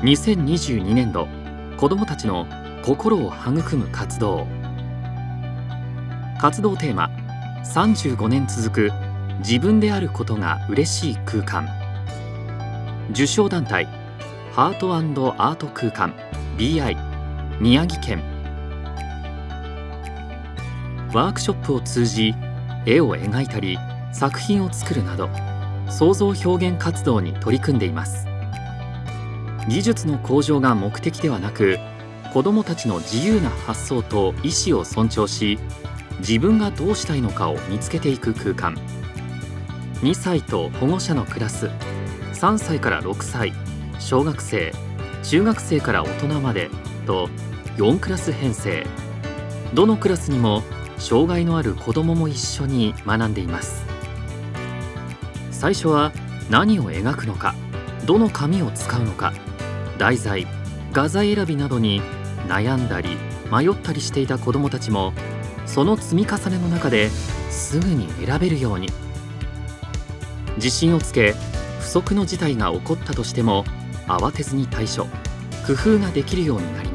2022年度子どもたちの心を育む活動。活動テーマ、35年続く自分であることが嬉しい空間。受賞団体ハート&アート空間 BI 宮城県。ワークショップを通じ絵を描いたり作品を作るなど創造表現活動に取り組んでいます。技術の向上が目的ではなく、子どもたちの自由な発想と意思を尊重し、自分がどうしたいのかを見つけていく空間。2歳と保護者のクラス、3歳から6歳、小学生、中学生から大人までと4クラス編成。どのクラスにも障害のある子どもも一緒に学んでいます。最初は何を描くのか、どの紙を使うのか、題材、画材選びなどに悩んだり迷ったりしていた子どもたちも、その積み重ねの中ですぐに選べるように。自信をつけ、不測の事態が起こったとしても慌てずに対処、工夫ができるようになります。